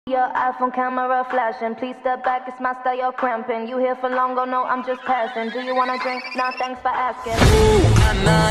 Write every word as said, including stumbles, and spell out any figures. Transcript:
Your iPhone camera flashing. Please step back, it's my style, you're cramping. You here for long, oh no, I'm just passing. Do you wanna drink? Nah, thanks for asking. Ooh, nah, nah.